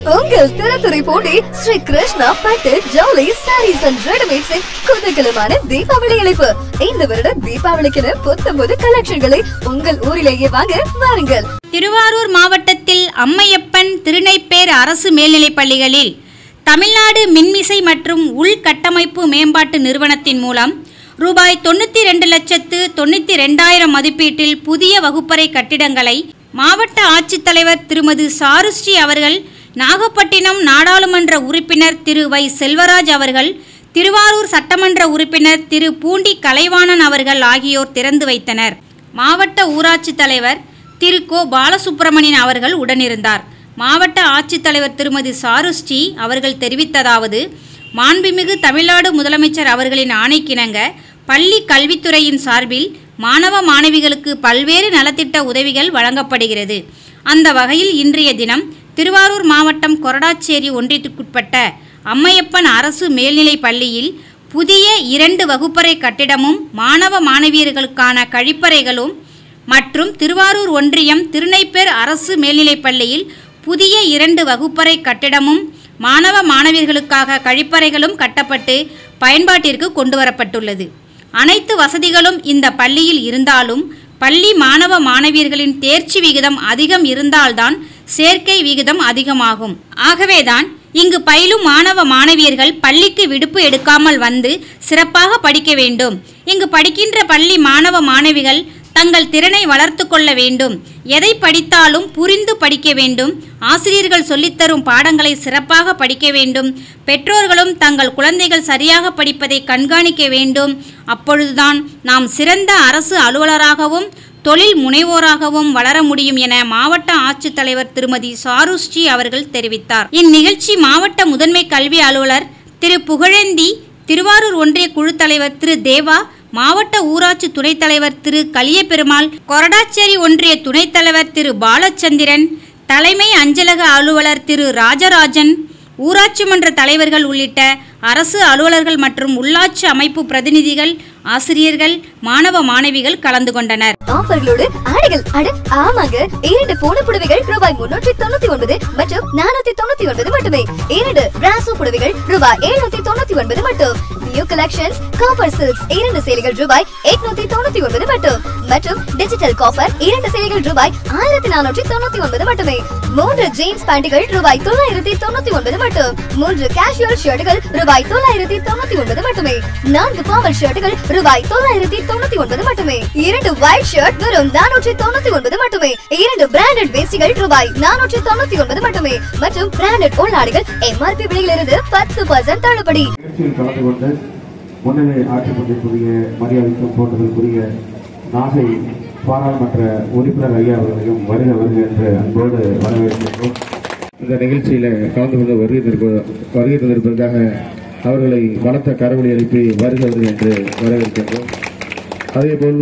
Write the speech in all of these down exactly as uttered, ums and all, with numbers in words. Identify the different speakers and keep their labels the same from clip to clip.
Speaker 1: உங்கள் திறத்துறை போட்டி ஸ்ரீ கிருஷ்ணா பட்டு ஜவுளி சாரீஸ் அண்ட் ரெடிமேட்ஸின் குதூகலமான தீபாவளி அழைப்பு. இந்த வருட தீபாவளிக்கு புத்தம்பது கலெக்ஷன்களை உங்கள் ஊரிலேயே வாங்க வாருங்கள்.
Speaker 2: திருவாரூர் மாவட்டத்தில் அம்மையப்பன் திருநெய்ப்பேர் அரசு மேல்நிலைப் பள்ளிகளில் தமிழ்நாடு மின்மிசை மற்றும் உள்கட்டமைப்பு மேம்பாட்டு நிறுவனத்தின் மூலம் ரூபாய் தொண்ணூற்றி ரெண்டு லட்சத்து தொண்ணூற்றி ரெண்டாயிரம் மதிப்பீட்டில் புதிய வகுப்பறை கட்டிடங்களை மாவட்ட ஆட்சித்தலைவர் திருமதி சாருஸ்ரீ அவர்கள், நாகப்பட்டினம் நாடாளுமன்ற உறுப்பினர் திரு வை செல்வராஜ் அவர்கள், திருவாரூர் சட்டமன்ற உறுப்பினர் திரு பூண்டி கலைவாணன் அவர்கள் ஆகியோர் திறந்து வைத்தனர். மாவட்ட ஊராட்சி தலைவர் திரு கோ பாலசுப்பிரமணியன் அவர்கள் உடனிருந்தார். மாவட்ட ஆட்சித்தலைவர் திருமதி சாருஸ்ரீ அவர்கள் தெரிவித்ததாவது: மாண்புமிகு தமிழ்நாடு முதலமைச்சர் அவர்களின் ஆணைக்கிணங்க பள்ளி கல்வித்துறையின் சார்பில் மாணவ மாணவிகளுக்கு பல்வேறு நலத்திட்ட உதவிகள் வழங்கப்படுகிறது. அந்த வகையில் இன்றைய தினம் திருவாரூர் மாவட்டம் கொரடாச்சேரி ஒன்றியத்திற்குட்பட்ட அம்மையப்பன் அரசு மேல்நிலைப் பள்ளியில் புதிய இரண்டு வகுப்பறை கட்டிடமும் மாணவ மாணவியர்களுக்கான கழிப்பறைகளும் மற்றும் திருவாரூர் ஒன்றியம் திருநெய்ப்பேர் அரசு மேல்நிலைப் பள்ளியில் புதிய இரண்டு வகுப்பறை கட்டிடமும் மாணவ மாணவியர்களுக்காக கழிப்பறைகளும் கட்டப்பட்டு பயன்பாட்டிற்கு கொண்டு வரப்பட்டுள்ளது. அனைத்து வசதிகளும் இந்த பள்ளியில் இருந்தாலும் பள்ளி மாணவ மாணவியர்களின் தேர்ச்சி விகிதம் அதிகம் இருந்தால்தான் சேர்க்கை விகிதம் அதிகமாகும். ஆகவேதான் இங்கு பயிலும் மாணவ மாணவியர்கள் பள்ளிக்கு விடுப்பு எடுக்காமல் வந்து சிறப்பாக படிக்க வேண்டும். இங்கு படிக்கின்ற பள்ளி மாணவ மாணவிகள் தங்கள் திறனை வளர்த்து கொள்ள வேண்டும். எதை படித்தாலும் புரிந்து படிக்க வேண்டும். ஆசிரியர்கள் சொல்லித்தரும் பாடங்களை சிறப்பாக படிக்க வேண்டும். பெற்றோர்களும் தங்கள் குழந்தைகள் சரியாக படிப்பதை கண்காணிக்க வேண்டும். அப்பொழுதுதான் நாம் சிறந்த அரசு அலுவலராகவும் தொழில் முனைவோராகவும் வளர முடியும் என மாவட்ட ஆட்சித்தலைவர் திருமதி சாருஸ்ரீ அவர்கள் தெரிவித்தார். இந்நிகழ்ச்சி மாவட்ட முதன்மை கல்வி அலுவலர் திரு புகழேந்தி, திருவாரூர் ஒன்றிய குழு தலைவர் திரு தேவா, மாவட்ட ஊராட்சி துணைத் தலைவர் திரு கலியபெருமாள், கொரடாச்சேரி ஒன்றிய துணைத் தலைவர் திரு பாலச்சந்திரன், தலைமை அஞ்சலக அலுவலர் திரு ராஜராஜன், ஊராட்சி மன்ற தலைவர்கள் உள்ளிட்ட அரசு அலுவலர்கள் மற்றும் உள்ளாட்சி அமைப்பு பிரதிநிதிகள், ஆசிரியர்கள், மாணவ மாணவிகள் கலந்து கொண்டனர்.
Speaker 1: ஆஃபர்களோடு ஆடைகள் அட ஆமாங்க. இரண்டு பூன புடவைகள் ரூபாய் முன்னூற்றி தொண்ணூத்தி ஒன்பது மற்றும் நானூத்தி தொண்ணூத்தி ஒன்பது மட்டுமே. இரண்டு பிராசோ புடவைகள் ரூபாய் எழுநூத்தி தொண்ணூத்தி ஒன்பது மட்டும். நியூ கலெக்ஷன்ஸ் காப்பர் சில்க்ஸ் இரண்டு சேலைகள் ரூபாய் எட்நூத்தி தொண்ணூத்தி ஒன்பது மட்டும் மற்றும் டிஜிட்டல் காப்பர் இரண்டு சேலைகள் ரூபாய் ஆயிரத்தி நானூற்றி தொண்ணூத்தி ஒன்பது மட்டுமே. மூன்று ஜீன்ஸ் பேண்டுகள் ரூபாய் தொள்ளாயிரத்தி தொண்ணூத்தி ஒன்பது மட்டும். மூன்று கேஷுவல் ஷர்ட்டுகள் ரூபாய் தொள்ளாயிரத்தி தொண்ணூத்தி ஒன்பது மட்டுமே. நான்கு ஃபார்மல் ஷர்ட்டுகள் ரூபாய் தொள்ளாயிரத்தி தொண்ணூத்தி ஒன்பது மட்டுமே. இரண்டு ஒயிட் ஷர்ட் வெறும் நானூற்றி தொண்ணூத்தி ஒன்பது மட்டுமே. இரண்டு பிராண்டட் வேஷ்டிகள் ரூபாய் நானூற்றி தொண்ணூத்தி ஒன்பது மட்டுமே மற்றும் பிராண்டட் உள்நாடுகள் எம்ஆர்பி விலையிலிருந்து பத்து பர்சன்ட் தள்ளுபடி.
Speaker 3: கலந்து கொண்டு முன்னிலை ஆட்சிப்பட்டிற்குரிய மரியாதைக்கும் போன்றதற்குரிய நாகை பாராளுமன்ற உறுப்பினர் ஐயா அவர்களையும் வருக வருக என்று அன்போடு வரவேற்கின்றோம். இந்த நிகழ்ச்சியில் கலந்து கொண்டு வருகை வருகை தந்திருப்பதற்காக அவர்களை பலத்த கரவொலி எழுப்பி வருக வருக என்று வரவேற்கின்றோம். அதேபோல்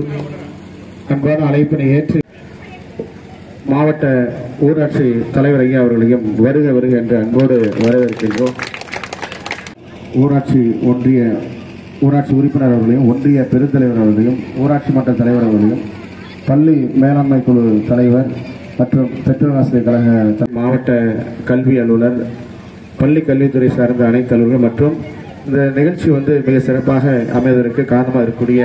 Speaker 3: அன்பான அழைப்பினை ஏற்று மாவட்ட ஊராட்சி தலைவர் ஐயா அவர்களையும் வருக வருக என்று அன்போடு வரவேற்கின்றோம். ஊராட்சி ஒன்றிய ஊராட்சி உறுப்பினர் அவர்களையும், ஒன்றிய பெருந்தலைவர் அவர்களையும், ஊராட்சி மன்ற தலைவர் அவர்களையும், பள்ளி மேலாண்மை குழு தலைவர் மற்றும் பெற்றோர் ஆசிரியர் கழக மாவட்ட கல்வி அலுவலர், பள்ளி கல்வித்துறை சார்ந்த அனைத்து அலுவலர்கள் மற்றும் இந்த நிகழ்ச்சி வந்து மிக சிறப்பாக அமைவதற்கு காரணமாக இருக்கக்கூடிய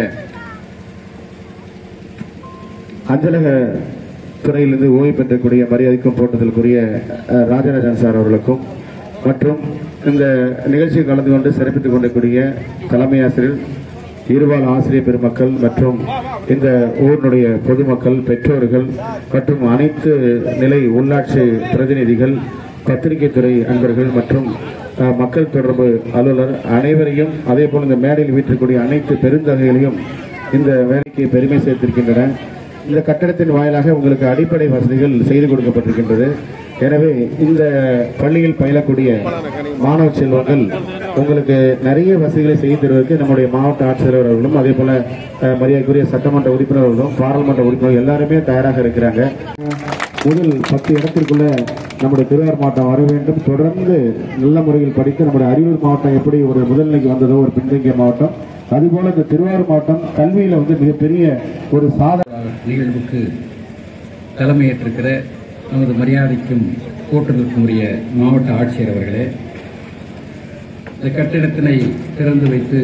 Speaker 3: அஞ்சலக துறையிலிருந்து ஓய்வு பெற்றக்கூடிய மரியாதைக்கும் போட்டதற்குரிய ராஜராஜன் சார் அவர்களுக்கும் மற்றும் இந்த நிகழ்ச்சியில் கலந்து கொண்டு சிறப்பித்துக் கொண்டிருக்கூடிய தலைமை ஆசிரியர், இருபால் ஆசிரியர் பெருமக்கள் மற்றும் இந்த ஊரினுடைய பொதுமக்கள், பெற்றோர்கள் மற்றும் அனைத்து நிலை உள்ளாட்சி பிரதிநிதிகள், பத்திரிகை துறை அன்பர்கள் மற்றும் மக்கள் தொடர்பு அலுவலர் அனைவரையும், அதே போல் இந்த மேடையில் வீட்டிற்குரிய அனைத்து பெருந்தகைகளையும் இந்த வேலைக்கு பெருமை சேர்த்திருக்கின்றன. இந்த கட்டடத்தின் வாயிலாக உங்களுக்கு அடிப்படை வசதிகள் செய்து கொடுக்கப்பட்டிருக்கின்றது. எனவே இந்த பள்ளியில் பயிலக்கூடிய மாணவ செல்வங்கள் உங்களுக்கு நிறைய வசதிகளை செய்து தருவதற்கு நம்முடைய மாவட்ட ஆட்சித்தலைவர் அவர்களும், அதே போல மரியாதைக்குரிய சட்டமன்ற உறுப்பினர்களும், பாராளுமன்ற உறுப்பினர்கள் எல்லாருமே தயாராக இருக்கிறாங்க. முதல் பத்து இடத்திற்குள்ள நம்முடைய திருவாரூர் மாவட்டம் வர வேண்டும். தொடர்ந்து நல்ல முறையில் படித்து நம்முடைய அரியலூர் மாவட்டம் எப்படி ஒரு முதல்நிலைக்கு வந்ததோ ஒரு பின்தங்கிய மாவட்டம், அதுபோல இந்த திருவாரூர் மாவட்டம் கல்வியில வந்து மிகப்பெரிய ஒரு சாதனை
Speaker 4: நிகழ்வுக்கு தலைமையேற்றிருக்கிற நமது மரியாதைக்கும் போற்றுதலுக்கும் உரிய மாவட்ட ஆட்சியர் அவர்களே, இந்த கட்டிடத்தினை திறந்து வைத்து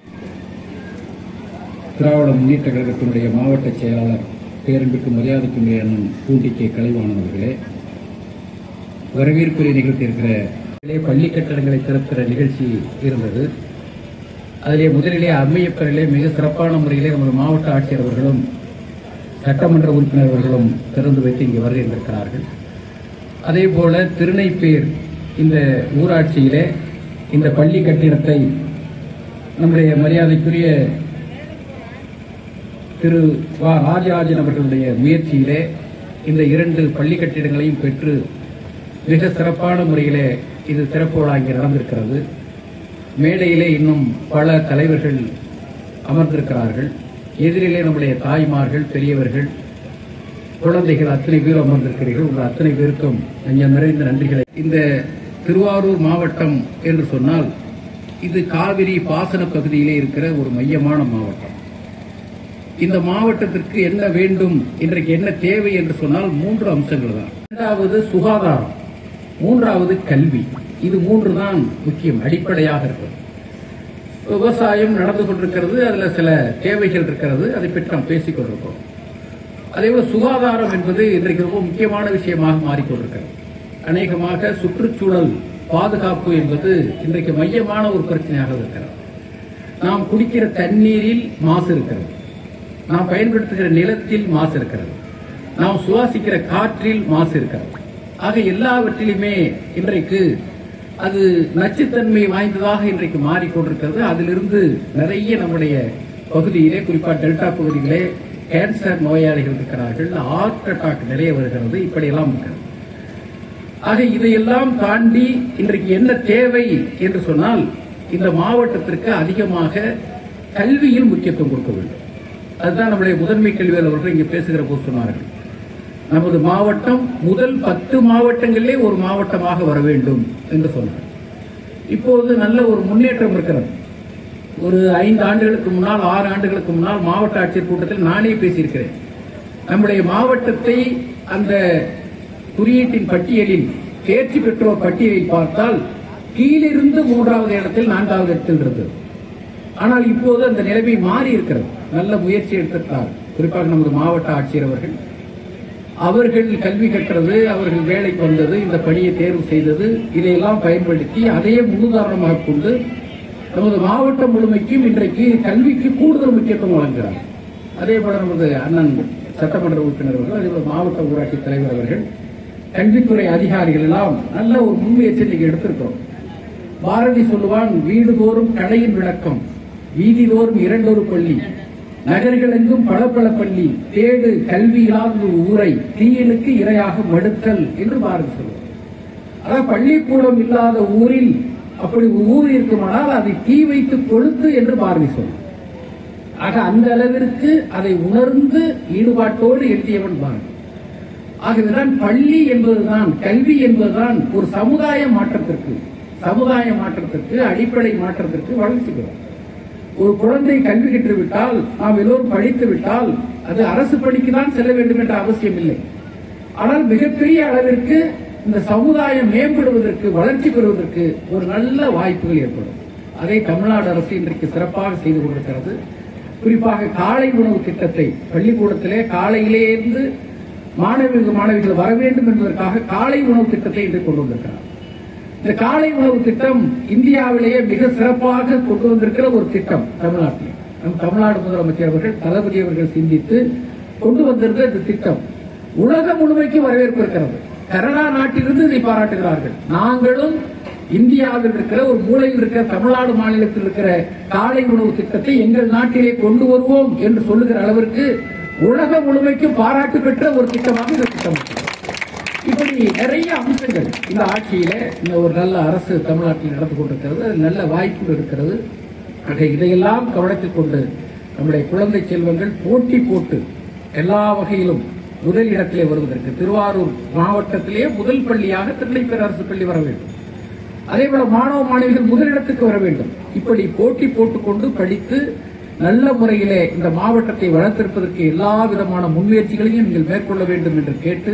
Speaker 4: திராவிட முன்னேற்ற கழகத்தினுடைய மாவட்ட செயலாளர் பேரன்புக்கு மரியாதைக்கும் உரிய அண்ணன் பூண்டி கே கலைவாணன் அவர்களே, வரவேற்புரை நிகழ்த்தியிருக்கிற பள்ளி கட்டடங்களை திறக்கிற நிகழ்ச்சி இருந்தது. அதிலே முதலிலே அம்மையப்பரிலே மிக சிறப்பான முறையிலே நமது மாவட்ட ஆட்சியர் அவர்களும் சட்டமன்ற உறுப்பினர் அவர்களும் திறந்து வைத்து இங்கு வருகின்றிருக்கிறார்கள். அதே போல திருநெய்ப்பேர் இந்த ஊராட்சியிலே இந்த பள்ளி கட்டிடத்தை நம்முடைய மரியாதைக்குரிய திரு வா ராஜராஜன் அவர்களுடைய முயற்சியிலே இந்த இரண்டு பள்ளி கட்டிடங்களையும் பெற்று மிக சிறப்பான முறையிலே இது திறப்பு விழா இங்கே நடந்திருக்கிறது. மேடையிலே இன்னும் பல தலைவர்கள் அமர்ந்திருக்கிறார்கள். எதிரிலே நம்முடைய தாய்மார்கள், பெரியவர்கள், குழந்தைகள் அத்தனை பேர் அமர்ந்திருக்கிறீர்கள். உங்கள் அத்தனை பேருக்கும் நெஞ்சம் நிறைந்த நன்றிகளை. இந்த திருவாரூர் மாவட்டம் என்று சொன்னால் இது காவிரி பாசன பகுதியிலே இருக்கிற ஒரு மையமான மாவட்டம். இந்த மாவட்டத்திற்கு என்ன வேண்டும், இன்றைக்கு என்ன தேவை என்று சொன்னால் மூன்று அம்சங்கள் தான். இரண்டாவது சுகாதாரம், மூன்றாவது கல்வி. இது மூன்று தான் முக்கியம், அடிப்படையாக இருக்கிறது. விவசாயம் நடந்து கொண்டிருக்கிறது, அதுல சில தேவைகள் இருக்கிறது, அதை பற்றி நாம் பேசிக் கொண்டிருக்கிறோம். அதேபோல் சுகாதாரம் என்பது இன்றைக்கு ரொம்ப முக்கியமான விஷயமாக மாறிக்கொண்டிருக்கிறது. அநேகமாக சுற்றுச்சூழல் பாதுகாப்பு என்பது இன்றைக்கு மையமான ஒரு பிரச்சனையாக இருக்கிறது. நாம் குடிக்கிற தண்ணீரில் மாசு இருக்கிறது, நாம் பயன்படுத்துகிற நிலத்தில் மாசு இருக்கிறது, நாம் சுவாசிக்கிற காற்றில் மாசு இருக்கிறது. ஆக எல்லாவற்றிலுமே இன்றைக்கு அது நச்சுத்தன்மை வாய்ந்ததாக இன்றைக்கு மாறிக்கொண்டிருக்கிறது. அதிலிருந்து நிறைய நம்முடைய பகுதியிலே, குறிப்பாக டெல்டா பகுதியிலே கேன்சர் நோயாளிகள் இருக்கிறார்கள், ஹார்ட் அட்டாக் நிறைய வருகிறது, இப்படியெல்லாம் இருக்கிறது. ஆக இதையெல்லாம் தாண்டி இன்றைக்கு என்ன தேவை என்று சொன்னால் இந்த மாவட்டத்திற்கு அதிகமாக கல்வியில் முக்கியத்துவம் கொடுக்க வேண்டும். அதுதான் நம்முடைய முதன்மை கல்வியாளர் அவர்கள் இங்கே பேசுகிற போது சொன்னார்கள், நமது மாவட்டம் முதல் பத்து மாவட்டங்களிலே ஒரு மாவட்டமாக வர வேண்டும் என்று சொன்னார். இப்போது நல்ல ஒரு முன்னேற்றம் இருக்கிறது. ஒரு ஐந்து ஆண்டுகளுக்கு முன்னால், ஆறு ஆண்டுகளுக்கு முன்னால் மாவட்ட ஆட்சியர் கூட்டத்தில் நானே பேசியிருக்கிறேன். நம்முடைய மாவட்டத்தை அந்த குறியீட்டின் பட்டியலில் தேர்ச்சி பெற்றோர் பட்டியலில் பார்த்தால் கீழிருந்து மூன்றாவது இடத்தில் நான்காவது இடத்தில் இருந்தது. ஆனால் இப்போது அந்த நிலைமை மாறி இருக்கிறது. நல்ல முயற்சி எடுத்திருக்கிறார். குறிப்பாக நமது மாவட்ட ஆட்சியர் அவர்கள் அவர்கள் கல்வி கற்றது, அவர்கள் வேலைக்கு வந்தது, இந்த பணியை தேர்வு செய்தது, இதையெல்லாம் பயன்படுத்தி அதையே முன்னுதாரணமாக கொண்டு நமது மாவட்டம் முழுமைக்கும் இன்றைக்கு கல்விக்கு கூடுதல் முக்கியத்துவம் வழங்குகிறார். அதே போல நமது அண்ணன் சட்டமன்ற உறுப்பினர் அவர்கள், அதே போல மாவட்ட ஊராட்சி தலைவர் அவர்கள், கல்வித்துறை அதிகாரிகள் எல்லாம் நல்ல ஒரு முன்முயற்சி இன்னைக்கு எடுத்திருக்கிறோம். பாரதி சொல்லுவான், வீடுதோறும் கடையின் விளக்கம், வீதிதோறும் இரண்டொரு பள்ளி, நகர்களெங்கும் பல பல பள்ளி, தேடு கல்வி இல்லாத ஊரை தீயனுக்கு இரையாக மடுத்தல் என்று பாரதி சொல்லுவார். அதாவது பள்ளிக்கூடம் இல்லாத ஊரில் அப்படி ஊர் இருக்குமானால் அதை தீ வைத்து கொளுத்து என்று பாரதி சொல்லுவார். ஆக அந்த அளவிற்கு அதை உணர்ந்து ஈடுபாட்டோடு எழுதியவன் பாரதி. ஆகவேதான் பள்ளி என்பதுதான், கல்வி என்பதுதான் ஒரு சமுதாய மாற்றத்திற்கு சமுதாய மாற்றத்திற்கு அடிப்படை மாற்றத்திற்கு வளர்ச்சி பெறும். ஒரு குழந்தை கல்வி கற்றுவிட்டால், நாம் எல்லோரும் படித்து விட்டால் அது அரசு பணிக்கு தான் செல்ல வேண்டும் என்ற அவசியம் இல்லை. ஆனால் மிகப்பெரிய அளவிற்கு இந்த சமுதாயம் மேம்படுவதற்கு, வளர்ச்சி பெறுவதற்கு ஒரு நல்ல வாய்ப்புகள் ஏற்படும். அதை தமிழ்நாடு அரசு இன்றைக்கு சிறப்பாக செய்து கொண்டிருக்கிறது. குறிப்பாக காலை உணவு திட்டத்தை பள்ளிக்கூடத்திலே காலையிலே இருந்து மாணவர்கள் மாணவிகள் வர வேண்டும் என்பதற்காக காலை உணவு திட்டத்தை இன்று கொண்டு வந்திருக்கிறார். இந்த காலை உணவு திட்டம் இந்தியாவிலேயே மிக சிறப்பாக கொண்டு வந்திருக்கிற ஒரு திட்டம் தமிழ்நாட்டில். நம் தமிழ்நாடு முதலமைச்சர் அவர்கள், தளபதி அவர்கள் சிந்தித்து கொண்டு வந்திருக்கிற இந்த திட்டம் உலகம் முழுமைக்கு வரவேற்பு இருக்கிறது. கனடா நாட்டிலிருந்து இதை பாராட்டுகிறார்கள். நாங்களும் இந்தியாவில் இருக்கிற ஒரு மூலையில் இருக்கிற தமிழ்நாடு மாநிலத்தில் இருக்கிற காலை உணவு திட்டத்தை எங்கள் நாட்டிலே கொண்டு வருவோம் என்று சொல்லுகிற அளவிற்கு உலக முழுமைக்கு பாராட்டு பெற்ற ஒரு திட்டமாக இந்த திட்டம். இப்படி நிறைய அம்சங்கள் இந்த ஆட்சியில இந்த ஒரு நல்ல அரசு தமிழ்நாட்டில் நடந்து கொண்டிருக்கிறது. நல்ல வாய்ப்புகள் இருக்கிறது. ஆக இதையெல்லாம் கவனத்தில் கொண்டு நம்முடைய குழந்தை செல்வங்கள் போட்டி போட்டு எல்லா வகையிலும் முதல் இடத்திலே வருவதற்கு திருவாரூர் மாவட்டத்திலேயே முதல் பள்ளியாக திருநெய்ப்பேர் அரசு பள்ளி வர வேண்டும். அதே போல மாணவ மாணவிகள் முதலிடத்துக்கு வர வேண்டும். இப்படி போட்டி போட்டுக்கொண்டு படித்து நல்ல முறையிலே இந்த மாவட்டத்தை வளர்த்திருப்பதற்கு எல்லா விதமான முன்முயற்சிகளையும் நீங்கள் மேற்கொள்ள வேண்டும் என்று கேட்டு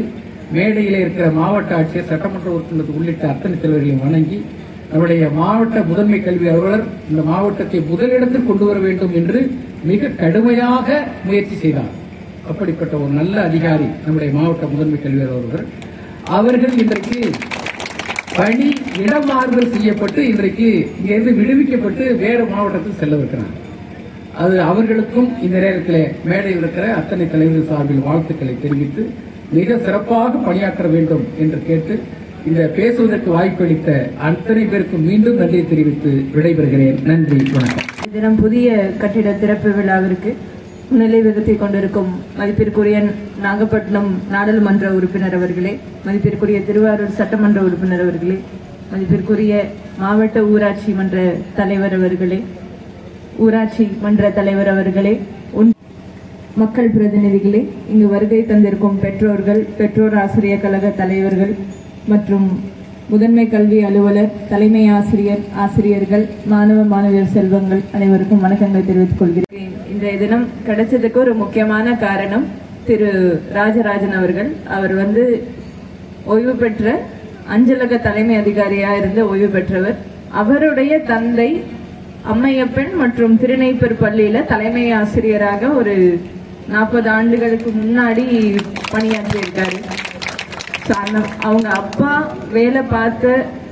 Speaker 4: மேடையிலே இருக்கிற மாவட்ட ஆட்சியர், சட்டமன்ற உறுப்பினர் உள்ளிட்ட அத்தனை தலைவர்களையும் வணங்கி நம்முடைய மாவட்ட முதன்மை கல்வி அலுவலர் இந்த மாவட்டத்தை முதலிடத்தில் கொண்டு வர வேண்டும் என்று மிக கடுமையாக முயற்சி செய்தார். அப்படிப்பட்ட ஒரு நல்ல அதிகாரி நம்முடைய மாவட்ட முதன்மை கல்வி அலுவலர் அவர்கள் இன்றைக்கு பணி இடமாறுதல் செய்யப்பட்டு இன்றைக்கு இங்கிருந்து விடுவிக்கப்பட்டு வேறு மாவட்டத்தில் செல்லவிருக்கிறார். அது அவர்களுக்கும் இந்த நேரத்தில் மேடையில் இருக்கிற அத்தனை தலைவர்கள் சார்பில் வாழ்த்துக்களை தெரிவித்து மிக சிறப்பாக பணியாற்ற வேண்டும் என்று கேட்டு இந்த பேசுவதற்கு வாய்ப்பளித்த அத்தனை பேருக்கு மீண்டும் நன்றி தெரிவித்து விடைபெறுகிறேன். நன்றி, வணக்கம்.
Speaker 5: தினம் புதிய கட்டிட திறப்பு விழாவிற்கு முன்னிலை வகித்துக் கொண்டிருக்கும் மதிப்பிற்குரிய நாகப்பட்டினம் நாடாளுமன்ற உறுப்பினர் அவர்களே, மதிப்பிற்குரிய திருவாரூர் சட்டமன்ற உறுப்பினர் அவர்களே, மதிப்பிற்குரிய மாவட்ட ஊராட்சி மன்ற தலைவர் அவர்களே, ஊராட்சி மன்ற தலைவர் அவர்களே, மக்கள் பிரதிநிதிகளே, இங்கு வருகை தந்திருக்கும் பெற்றோர்கள், பெற்றோர் ஆசிரியர் கழக தலைவர்கள் மற்றும் முதன்மை கல்வி அலுவலர், தலைமை ஆசிரியர், ஆசிரியர்கள், மாணவ மாணவியர் செல்வங்கள் அனைவருக்கும் வணக்கங்களை தெரிவித்துக் கொள்கிறேன். இன்றைய தினம் கிடைச்சதுக்கு ஒரு முக்கியமான காரணம் திரு ராஜராஜன் அவர்கள். அவர் வந்து ஓய்வு பெற்ற அஞ்சலக தலைமை அதிகாரியா இருந்து ஓய்வு பெற்றவர். அவருடைய தந்தை அம்மையப்பன் மற்றும் திருநெய்ப்பர் பள்ளியில தலைமை ஆசிரியராக ஒரு நாற்பது ஆண்டுகளுக்கு முன்னாடி பணியாற்றி இருக்காரு. அவங்க அப்பா வேலை பார்த்த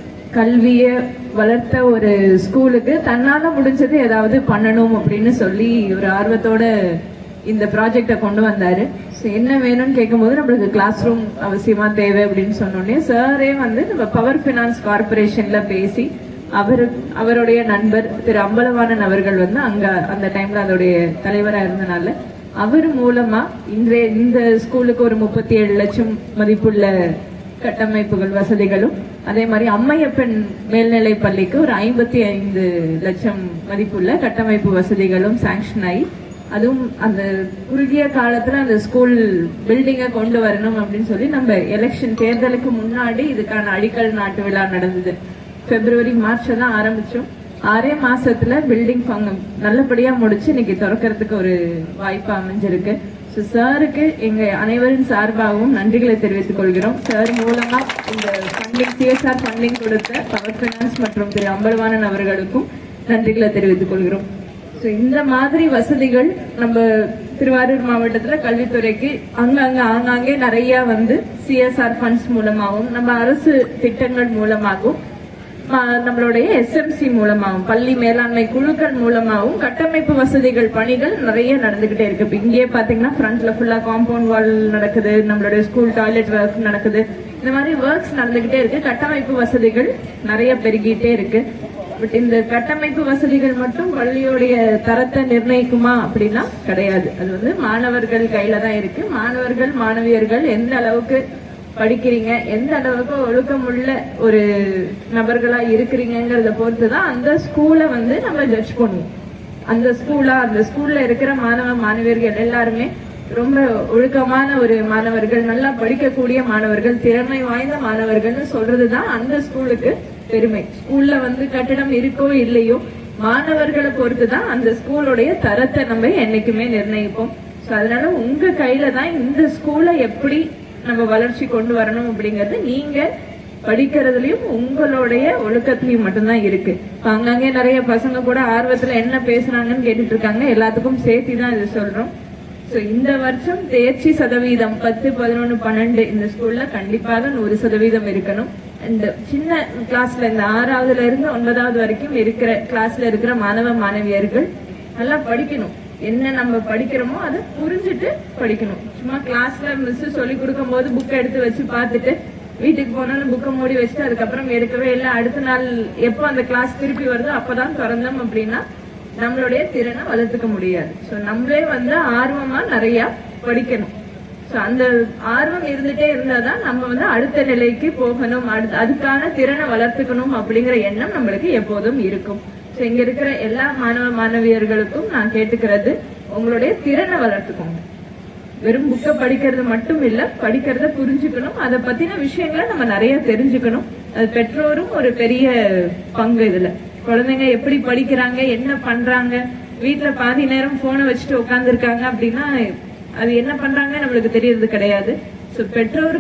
Speaker 5: கல்விய வளர்த்த ஒரு ஸ்கூலுக்கு தன்னால முடிஞ்சது ஏதாவது பண்ணணும் அப்படின்னு சொல்லி ஒரு ஆர்வத்தோட இந்த ப்ராஜெக்ட கொண்டு வந்தாரு. என்ன வேணும்னு கேட்கும் போது நம்மளுக்கு கிளாஸ் ரூம் அவசியமா தேவை அப்படின்னு சொன்னோடனே சாரே வந்து நம்ம பவர் பினான்ஸ் கார்பரேஷன்ல பேசி அவரு அவருடைய நண்பர் திரு அம்பலவாணன் அவர்கள் வந்து அங்க அந்த டைம்ல அதோடைய தலைவரா இருந்தனால அவர் மூலமா இன்றைய இந்த ஸ்கூலுக்கு ஒரு முப்பத்தி ஏழு லட்சம் மதிப்புள்ள கட்டமைப்புகள் வசதிகளும், அதே மாதிரி அம்மையப்பன் மேல்நிலை பள்ளிக்கு ஒரு ஐம்பத்தி ஐந்து லட்சம் மதிப்புள்ள கட்டமைப்பு வசதிகளும் சாங்ஷன் ஆகி, அதுவும் அந்த குறுகிய காலத்துல அந்த ஸ்கூல் பில்டிங்கை கொண்டு வரணும் அப்படின்னு சொல்லி நம்ம எலெக்ஷன் தேர்தலுக்கு முன்னாடி இதுக்கான அடிக்கல் நாட்டு விழா நடந்தது. பிப்ரவரி மார்ச் தான் ஆரம்பிச்சோம். ஆறே மாசத்துல பில்டிங் நல்லபடியா முடிச்சு இன்னைக்கு திறக்கிறதுக்கு ஒரு வாய்ப்பு அமைஞ்சிருக்கு. சாருக்கு எங்க அனைவரின் சார்பாகவும் நன்றிகளை தெரிவித்துக் கொள்கிறோம். சார் மூலமா இந்த ஃபண்டிங் சிஎஸ்ஆர் ஃபண்டிங் கொடுத்த பவர் பைனான்ஸ் மற்றும் திரு அம்பலவாணன் அவர்களுக்கும் நன்றிகளை தெரிவித்துக் கொள்கிறோம். இந்த மாதிரி வசதிகள் நம்ம திருவாரூர் மாவட்டத்துல கல்வித்துறைக்கு அங்கங்க ஆங்காங்கே நிறைய வந்து சிஎஸ்ஆர் ஃபண்ட்ஸ் மூலமாகவும் நம்ம அரசு திட்டங்கள் மூலமாகவும் நம்மளுடைய எஸ்எம்சி மூலமாகவும் பள்ளி மேலாண்மை குழுக்கள் மூலமாகவும் கட்டமைப்பு வசதிகள் பணிகள் நிறைய நடந்துகிட்டே இருக்கு. இங்கே பாத்தீங்கன்னா ஃப்ரண்ட்ல ஃபுல்லா காம்பவுண்ட் வால் நடக்குது, நம்மளுடைய ஸ்கூல் டாய்லெட் ஒர்க் நடக்குது, இந்த மாதிரி ஒர்க்ஸ் நடந்துகிட்டே இருக்கு. கட்டமைப்பு வசதிகள் நிறைய பெருகிட்டே இருக்கு. பட் இந்த கட்டமைப்பு வசதிகள் மட்டும் பள்ளியோடைய தரத்தை நிர்ணயிக்குமா அப்படின்னா கிடையாது. அது வந்து மாணவர்கள் கையில தான் இருக்கு. மாணவர்கள் மாணவியர்கள் எந்த அளவுக்கு படிக்கிறீங்க, எந்த அளவுக்கு ஒழுக்கமுள்ள ஒரு நபர்களா இருக்கிறீங்கிறத பொறுத்துதான் அந்த ஸ்கூலை வந்து நம்ம ஜட்ஜ் பண்ணுவோம். அந்த ஸ்கூலா அந்த ஸ்கூல்ல இருக்கிற மாணவ மாணவியர்கள் எல்லாருமே ரொம்ப ஒழுக்கமான ஒரு மாணவர்கள், நல்லா படிக்கக்கூடிய மாணவர்கள், திறமை வாய்ந்த மாணவர்கள்னு சொல்றதுதான் அந்த ஸ்கூலுக்கு பெருமை. ஸ்கூல்ல வந்து கட்டிடம் இருக்கோ இல்லையோ மாணவர்களை பொறுத்துதான் அந்த ஸ்கூலுடைய தரத்தை நம்ம என்னைக்குமே நிர்ணயிப்போம். அதனால உங்க கையில தான் இந்த ஸ்கூலை எப்படி நம்ம வளர்ச்சி கொண்டு வரணும் அப்படிங்கறது நீங்க படிக்கிறதுலயும் உங்களுடைய ஒழுக்கத்திலயும் மட்டும்தான் இருக்கு. அங்கங்கே நிறைய பசங்க கூட ஆர்வத்துல என்ன பேசுறாங்கன்னு கேட்டுட்டு இருக்காங்க. எல்லாத்துக்கும் சேர்த்தி தான் இது சொல்றோம். சோ இந்த வருஷம் தேர்ச்சி சதவீதம் பத்து பதினொன்னு பன்னெண்டு இந்த ஸ்கூல்ல கண்டிப்பாக நூறு சதவீதம் இருக்கணும். இந்த சின்ன கிளாஸ்ல இந்த ஆறாவதுல இருந்து ஒன்பதாவது வரைக்கும் இருக்கிற கிளாஸ்ல இருக்கிற மாணவ மாணவியர்கள் நல்லா படிக்கணும். என்ன நம்ம படிக்கிறோமோ அதை புரிஞ்சுட்டு படிக்கணும். சும்மா கிளாஸ்ல மிஸ் சொல்லி கொடுக்கும் போது புக் எடுத்து வச்சு பார்த்துட்டு வீட்டுக்கு போனாலும் புக்கை மூடி வச்சுட்டு அதுக்கப்புறம் எடுக்கவே இல்லை, அடுத்த நாள் எப்போ அந்த கிளாஸ் திருப்பி வருதோ அப்பதான் திறந்தோம் அப்படின்னா நம்மளுடைய திறனை வளர்த்துக்க முடியாது. சோ நம்மளே வந்து ஆர்வமா நிறைய படிக்கணும். சோ அந்த ஆர்வம் இருந்துட்டே இருந்தாதான் நம்ம வந்து அடுத்த நிலைக்கு போகணும், அதுக்கான திறனை வளர்த்துக்கணும் அப்படிங்கிற எண்ணம் நம்மளுக்கு எப்போதும் இருக்கும். இங்க இருக்கிற எல்லா மாணவ மாணவியர்களுக்கும் நான் கேட்டுக்கிறது, உங்களுடைய திறனை வளர்த்துக்கோங்க. வெறும் புக்க படிக்கிறது மட்டும் இல்ல, படிக்கிறத புரிஞ்சுக்கணும், அதை பத்தின விஷயங்களை நம்ம நிறைய தெரிஞ்சுக்கணும். அது பெற்றோரும் ஒரு பெரிய பங்கு இதுல. குழந்தைங்க எப்படி படிக்கிறாங்க, என்ன பண்றாங்க, வீட்டுல பாதி நேரம் போனை வச்சுட்டு உட்கார்ந்து இருக்காங்க அப்படின்னா அது என்ன பண்றாங்க நம்மளுக்கு தெரியறது கிடையாது. சோ பெற்றோர்களும்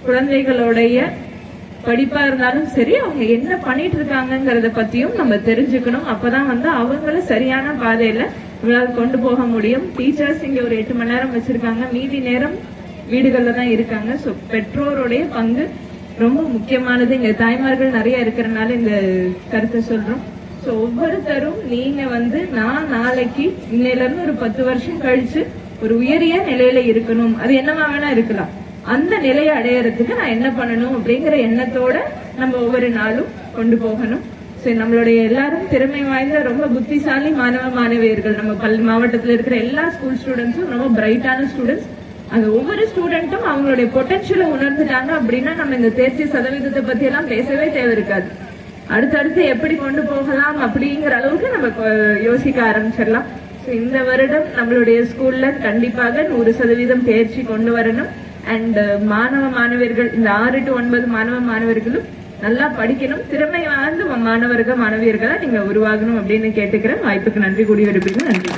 Speaker 5: குழந்தைகளுடைய படிப்பா இருந்தாலும் சரி, அவங்க என்ன பண்ணிட்டு இருக்காங்கிறத பத்தியும் நம்ம தெரிஞ்சுக்கணும். அப்பதான் வந்து அவங்கள சரியான பாதையில நம்மளால கொண்டு போக முடியும். டீச்சர்ஸ் இங்க ஒரு எட்டு மணி நேரம் வச்சிருக்காங்க, மீதி நேரம் வீடுகள்ல தான் இருக்காங்க. சோ பெற்றோருடைய பங்கு ரொம்ப முக்கியமானது. இங்க தாய்மார்கள் நிறைய இருக்கிறதுனால இந்த கருத்தை சொல்றோம். சோ ஒவ்வொருத்தரும் நீங்க வந்து நான் நாளைக்கு இன்னையில இருந்து ஒரு பத்து வருஷம் கழிச்சு ஒரு உயரிய நிலையில இருக்கணும், அது என்னவா வேணா இருக்கலாம், அந்த நிலையை அடையறதுக்கு நான் என்ன பண்ணணும் அப்படிங்கிற எண்ணத்தோட நம்ம ஒவ்வொரு நாளும் கொண்டு போகணும். சரி, நம்மளுடைய எல்லாரும் திறமை வாய்ந்த ரொம்ப புத்திசாலி மாணவ மாணவியர்கள். நம்ம பள்ளி மாவட்டத்தில் இருக்கிற எல்லா ஸ்கூல் ஸ்டூடெண்ட்ஸும் ரொம்ப பிரைட்டான ஸ்டூடெண்ட்ஸ். அந்த ஒவ்வொரு ஸ்டூடெண்ட்டும் அவங்களுடைய பொட்டன்ஷியலை உணர்ந்துட்டாங்க அப்படின்னா நம்ம இந்த தேர்ச்சி சதவீதத்தை பத்தி எல்லாம் பேசவே தேவை இருக்காது. அடுத்தடுத்து எப்படி கொண்டு போகலாம் அப்படிங்கிற அளவுக்கு நம்ம யோசிக்க ஆரம்பிச்சிடலாம். இந்த வருடம் நம்மளுடைய ஸ்கூல்ல கண்டிப்பாக நூறு சதவீதம் தேர்ச்சி கொண்டு வரணும். அண்ட் மாணவ மாணவர்கள் இந்த ஆறு டு ஒன்பது மாணவ மாணவர்களும் நல்லா படிக்கணும். திறமை வாய்ந்த மாணவர்கள் மாணவியர்களை நீங்க உருவாகணும் அப்படின்னு கேட்டுக்கிறேன். வாய்ப்புக்கு நன்றி. கூடிய இருப்பீங்க. நன்றி.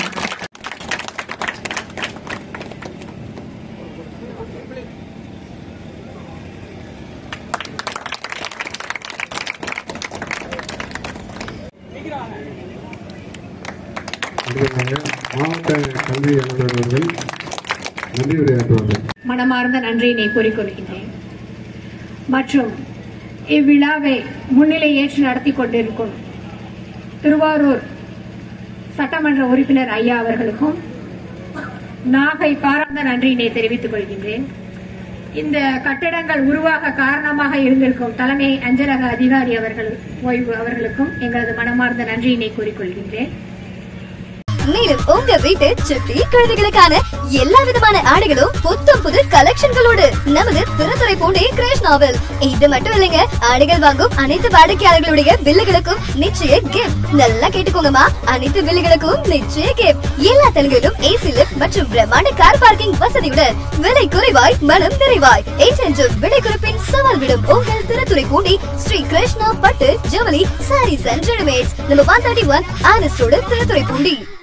Speaker 3: மாவட்ட கல்வி அலுவலர் அவர்கள் நன்றி உரையாற்றுவார்கள்.
Speaker 6: மனமார்ந்த நன்றியினை கூறிக்கொள்கின்றேன். மற்றும் இவ்விழாவை முன்னிலை ஏற்று நடத்தி கொண்டிருக்கும் திருவாரூர் சட்டமன்ற உறுப்பினர் ஐயா அவர்களுக்கும் நாகை பாரார்ந்த நன்றியினை தெரிவித்துக் கொள்கின்றேன். இந்த கட்டிடங்கள் உருவாக காரணமாக இருந்திருக்கும் தலைமை அஞ்சலக அதிகாரி அவர்கள் ஓய்வு அவர்களுக்கும் எங்களது மனமார்ந்த நன்றியினை கூறிக்கொள்கின்றேன்.
Speaker 1: மேலும் உங்க வீட்டு சுட்டி குழந்தைகளுக்கான எல்லா விதமான ஆடைகளும் புத்தம் புது கலெக்ஷன்களோடு நமது திருத்துறைப்பூண்டி கிருஷ்ணாவில். இது மட்டும் இல்லைங்க, ஆடைகள் வாங்கும் அனைத்து வாடிக்கையாளர்களுடைய பில்லுகளுக்கும் நிச்சய கிஃப்ட். நல்லா கேட்டுக்கோங்கம்மா, அனைத்து பில்லுகளுக்கும் நிச்சய கிஃப்ட். எல்லா தளங்களிலும் ஏசி லிஃப்ட் மற்றும் பிரம்மாண்ட கார் பார்க்கிங் வசதியுடன் விலை குறைவாய் மனம் நிறைவாய் ஏற்றென்றும் விலை குறைப்பின் சவால் விடும் உங்கள் திருத்துறைப்பூண்டி ஸ்ரீ கிருஷ்ணா பட்டு ஜவுளி சாரீஸ் அண்ட் ரெடிமேட்ஸ். நம்ம ஒன் தேர்ட்டி ஒன் ஆனஸ்ட் ரோடு திருத்துறைப்பூண்டி.